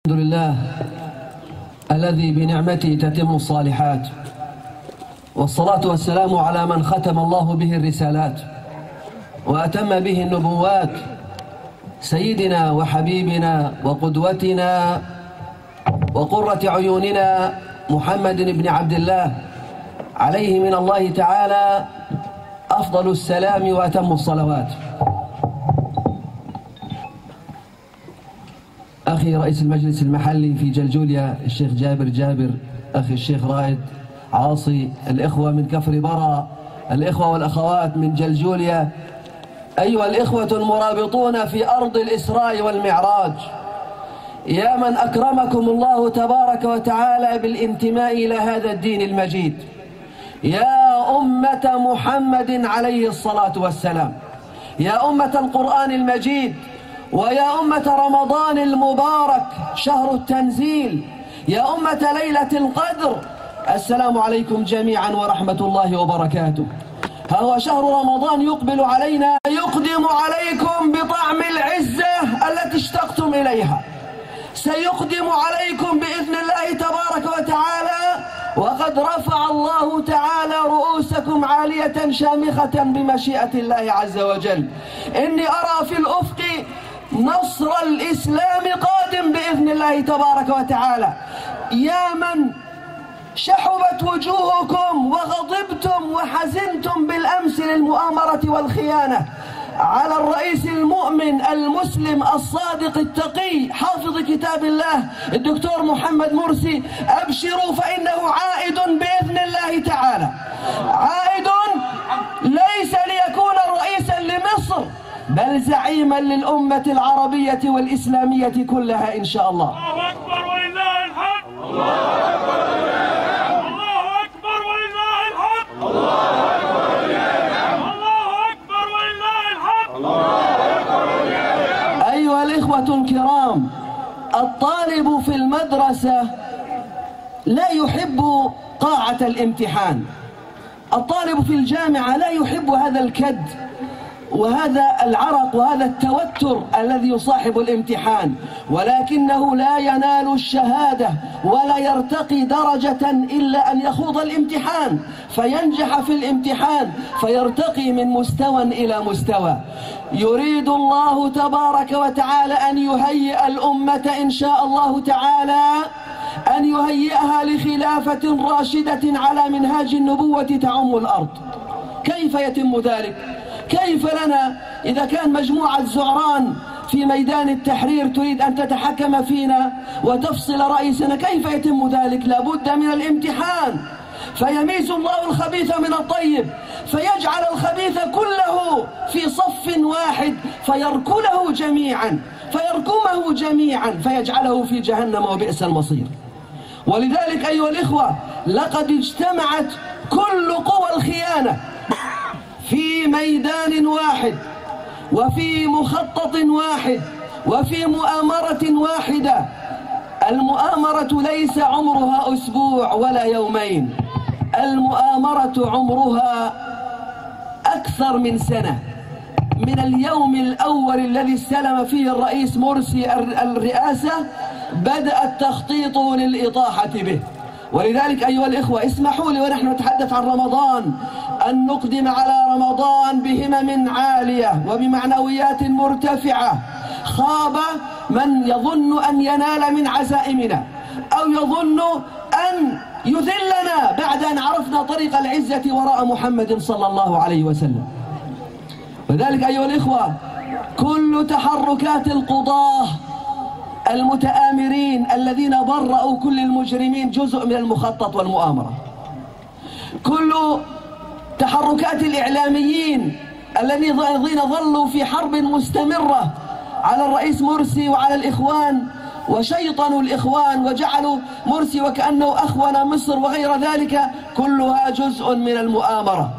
الحمد لله الذي بنعمته تتم الصالحات، والصلاة والسلام على من ختم الله به الرسالات وأتم به النبوات، سيدنا وحبيبنا وقدوتنا وقرة عيوننا محمد بن عبد الله، عليه من الله تعالى أفضل السلام وأتم الصلوات. أخي رئيس المجلس المحلي في جلجوليا الشيخ جابر، أخي الشيخ رائد عاصي، الإخوة من كفر برا، الإخوة والأخوات من جلجوليا، أيها الإخوة المرابطون في أرض الإسراء والمعراج، يا من أكرمكم الله تبارك وتعالى بالانتماء إلى هذا الدين المجيد، يا أمة محمد عليه الصلاة والسلام، يا أمة القرآن المجيد، ويا أمة رمضان المبارك شهر التنزيل، يا أمة ليلة القدر، السلام عليكم جميعا ورحمة الله وبركاته. ها هو شهر رمضان يقبل علينا، يقدم عليكم بطعم العزة التي اشتقتم إليها، سيقدم عليكم بإذن الله تبارك وتعالى، وقد رفع الله تعالى رؤوسكم عالية شامخة بمشيئة الله عز وجل. إني أرى في الأفق نصر الإسلام قادم بإذن الله تبارك وتعالى. يا من شحبت وجوهكم وغضبتم وحزنتم بالأمس للمؤامرة والخيانة على الرئيس المؤمن المسلم الصادق التقي حافظ كتاب الله الدكتور محمد مرسي، أبشروا فإنه عائد بإذن الله تعالى، عائد ليس ليكون رئيسا لمصر بل زعيما للأمة العربية والإسلامية كلها إن شاء الله. الله أكبر ولله الحمد. الله أكبر ولله الحمد. الله أكبر ولله الحمد. الله أكبر ولله الحمد. الله أكبر ولله الحمد. أيها الإخوة الكرام، الطالب في المدرسة لا يحب قاعة الامتحان، الطالب في الجامعة لا يحب هذا الكد وهذا العرق وهذا التوتر الذي يصاحب الامتحان، ولكنه لا ينال الشهادة ولا يرتقي درجة إلا أن يخوض الامتحان فينجح في الامتحان فيرتقي من مستوى إلى مستوى. يريد الله تبارك وتعالى أن يهيئ الأمة إن شاء الله تعالى، أن يهيئها لخلافة راشدة على منهاج النبوة تعم الأرض. كيف يتم ذلك؟ كيف لنا إذا كان مجموعة زعران في ميدان التحرير تريد أن تتحكم فينا وتفصل رئيسنا؟ كيف يتم ذلك؟ لابد من الامتحان، فيميز الله الخبيث من الطيب، فيجعل الخبيث كله في صف واحد فيركمه جميعا فيجعله في جهنم وبئس المصير. ولذلك أيها الإخوة، لقد اجتمعت كل قوى الخيانة في ميدان واحد وفي مخطط واحد وفي مؤامرة واحدة. المؤامرة ليس عمرها أسبوع ولا يومين، المؤامرة عمرها أكثر من سنة، من اليوم الأول الذي استلم فيه الرئيس مرسي الرئاسة بدأ التخطيط للإطاحة به. ولذلك أيها الإخوة، اسمحوا لي ونحن نتحدث عن رمضان أن نقدم على رمضان بهمم عالية وبمعنويات مرتفعة. خاب من يظن أن ينال من عزائمنا أو يظن أن يذلنا بعد أن عرفنا طريق العزة وراء محمد صلى الله عليه وسلم. لذلك أيها الإخوة، كل تحركات القضاة المتآمرين الذين برأوا كل المجرمين جزء من المخطط والمؤامرة. كل تحركات الإعلاميين الذين ظلوا في حرب مستمرة على الرئيس مرسي وعلى الإخوان وشيطنوا الإخوان وجعلوا مرسي وكأنه أخون مصر وغير ذلك، كلها جزء من المؤامرة.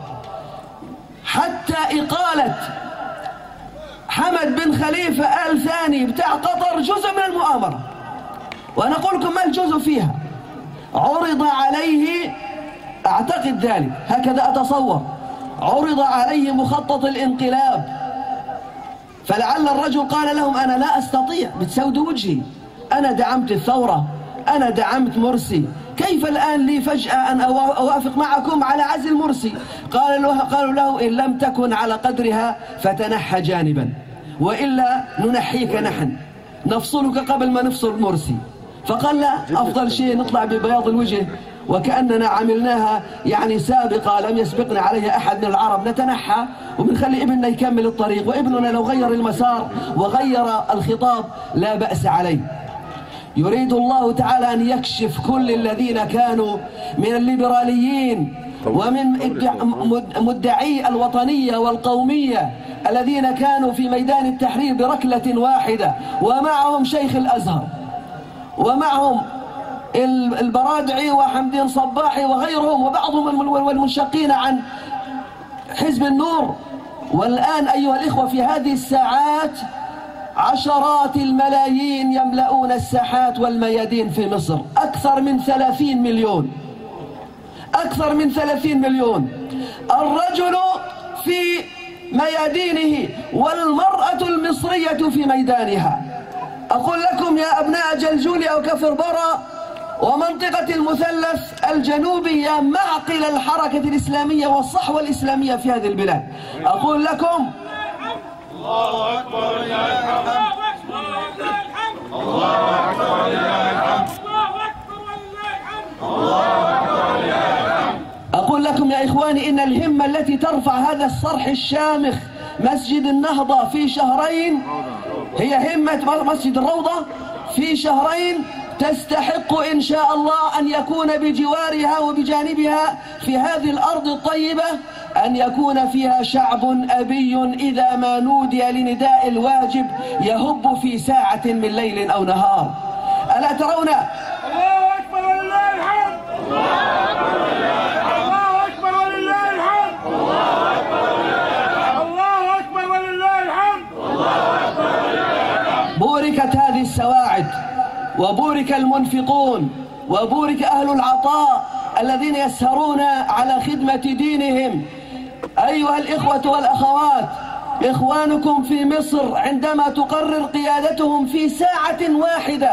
حتى إقالة حمد بن خليفة آل ثاني بتاع قطر جزء من المؤامرة. وأنا أقول لكم ما الجزء فيها؟ عرض عليه، أعتقد ذلك هكذا أتصور، عرض عليه مخطط الانقلاب، فلعل الرجل قال لهم أنا لا أستطيع، بتسودوا وجهي، أنا دعمت الثورة، أنا دعمت مرسي، كيف الآن لي فجأة أن أوافق معكم على عزل مرسي؟ قالوا له إن لم تكن على قدرها فتنحى جانبا، وإلا ننحيك نحن، نفصلك قبل ما نفصل مرسي. فقال لا، أفضل شيء نطلع ببياض الوجه وكأننا عملناها يعني سابقة لم يسبقنا عليها أحد من العرب، نتنحى وبنخلي ابننا يكمل الطريق، وابننا لو غير المسار وغير الخطاب لا بأس عليه. يريد الله تعالى أن يكشف كل الذين كانوا من الليبراليين ومن مدعي الوطنية والقومية الذين كانوا في ميدان التحرير بركلة واحدة، ومعهم شيخ الأزهر ومعهم البرادعي وحمدين صباحي وغيرهم وبعضهم والمنشقين عن حزب النور. والآن أيها الإخوة في هذه الساعات عشرات الملايين يملؤون الساحات والميادين في مصر، أكثر من 30 مليون، أكثر من 30 مليون. الرجل في ميادينه والمرأة المصرية في ميدانها. أقول لكم يا أبناء جلجوليا وكفر برا ومنطقة المثلث الجنوبي، يا معقل الحركة الإسلامية والصحوة الإسلامية في هذه البلاد، أقول لكم الله أكبر ولله الحمد، الله أكبر ولله الحمد، الله أكبر ولله الحمد. أقول لكم يا إخواني إن الهمة التي ترفع هذا الصرح الشامخ مسجد النهضة في شهرين هي همة مسجد الروضة في شهرين، تستحق إن شاء الله أن يكون بجوارها وبجانبها في هذه الأرض الطيبة أن يكون فيها شعب أبي إذا ما نودي لنداء الواجب يهب في ساعة من ليل أو نهار. ألا ترون؟ الله أكبر ولله الحمد، الله أكبر ولله الحمد، الله أكبر ولله الحمد، الله أكبر ولله الحمد، الله أكبر ولله الحمد. بوركت هذه السواعد وبورك المنفقون وبورك أهل العطاء الذين يسهرون على خدمة دينهم. أيها الإخوة والأخوات، إخوانكم في مصر عندما تقرر قيادتهم في ساعة واحدة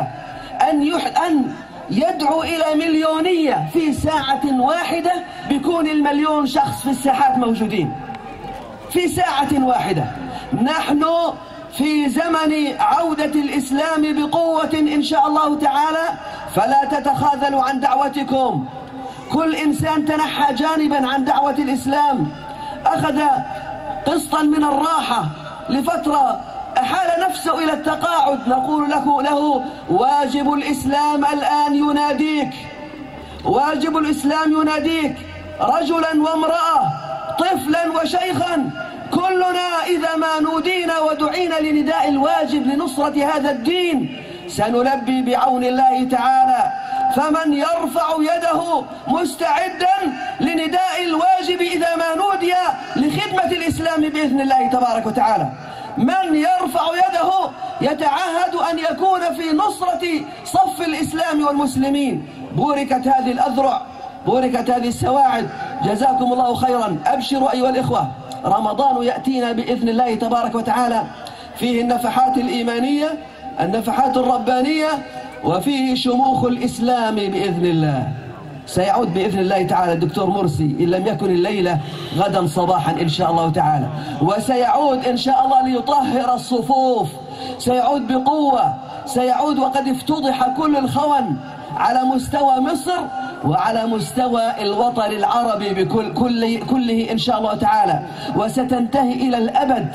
أن يدعو إلى مليونية في ساعة واحدة، بيكون المليون شخص في الساحات موجودين في ساعة واحدة. نحن في زمن عودة الإسلام بقوة إن شاء الله تعالى، فلا تتخاذلوا عن دعوتكم. كل إنسان تنحى جانبا عن دعوة الإسلام، أخذ قسطا من الراحة لفترة، أحال نفسه إلى التقاعد، نقول له واجب الإسلام الآن يناديك، واجب الإسلام يناديك، رجلا وامرأة، طفلا وشيخا، كلنا إذا ما نودينا ودعينا لنداء الواجب لنصرة هذا الدين سنلبي بعون الله تعالى. فمن يرفع يده مستعدا لنداء الواجب إذا ما نودي لخدمة الإسلام بإذن الله تبارك وتعالى، من يرفع يده يتعهد أن يكون في نصرة صف الإسلام والمسلمين. بوركت هذه الأذرع، بوركت هذه السواعد، جزاكم الله خيرا. أبشروا أيها الإخوة، رمضان يأتينا بإذن الله تبارك وتعالى، فيه النفحات الإيمانية، النفحات الربانية، وفيه شموخ الإسلام بإذن الله. سيعود بإذن الله تعالى الدكتور مرسي إن لم يكن الليلة غدا صباحا إن شاء الله تعالى، وسيعود إن شاء الله ليطهر الصفوف، سيعود بقوة، سيعود وقد افتضح كل الخون على مستوى مصر وعلى مستوى الوطن العربي كله إن شاء الله تعالى. وستنتهي إلى الأبد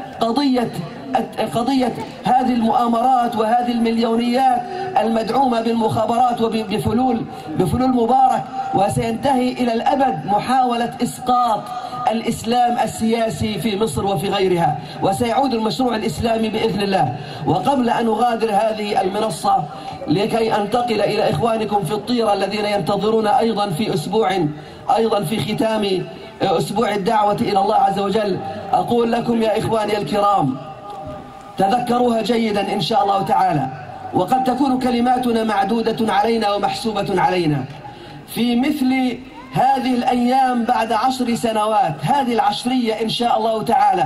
قضية هذه المؤامرات وهذه المليونيات المدعومة بالمخابرات وبفلول مبارك، وسينتهي إلى الأبد محاولة إسقاط الإسلام السياسي في مصر وفي غيرها، وسيعود المشروع الإسلامي بإذن الله. وقبل أن أغادر هذه المنصة لكي أنتقل إلى إخوانكم في الطيرة الذين ينتظرون أيضا في أسبوع، أيضا في ختام أسبوع الدعوة إلى الله عز وجل، أقول لكم يا إخواني الكرام، تذكروها جيدا إن شاء الله تعالى، وقد تكون كلماتنا معدودة علينا ومحسوبة علينا. في مثل هذه الأيام بعد 10 سنوات، هذه العشرية إن شاء الله تعالى،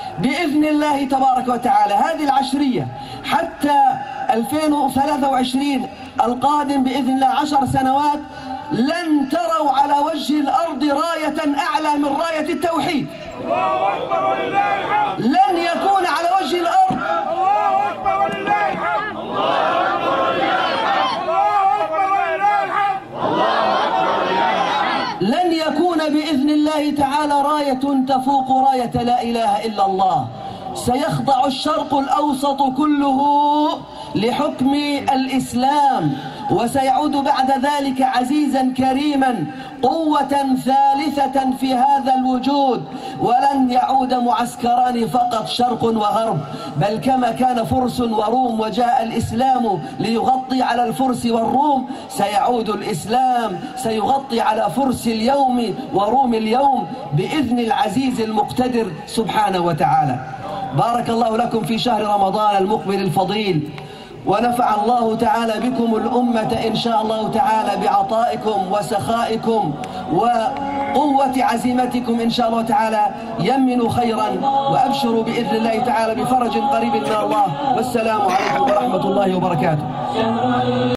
بإذن الله تبارك وتعالى هذه العشرية حتى 2023 القادم بإذن الله 10 سنوات لن تروا على وجه الأرض راية أعلى من راية التوحيد. الله أكبر ولله الحمد. لن يكون على وجه الأرض. الله أكبر ولله الحمد. الله أكبر ولله الحمد. الله أكبر ولله الحمد. الله أكبر ولله الحمد. لن يكون بإذن الله تعالى راية تفوق راية لا إله إلا الله. سيخضع الشرق الأوسط كله لحكم الإسلام، وسيعود بعد ذلك عزيزا كريما قوة ثالثة في هذا الوجود، ولن يعود معسكران فقط شرق وغرب، بل كما كان فرس وروم وجاء الإسلام ليغطي على الفرس والروم، سيعود الإسلام سيغطي على فرس اليوم وروم اليوم بإذن العزيز المقتدر سبحانه وتعالى. بارك الله لكم في شهر رمضان المقبل الفضيل، ونفع الله تعالى بكم الأمة إن شاء الله تعالى بعطائكم وسخائكم وقوة عزيمتكم إن شاء الله تعالى. يمنوا خيرا وأبشروا بإذن الله تعالى بفرج قريب من الله، والسلام عليكم ورحمة الله وبركاته.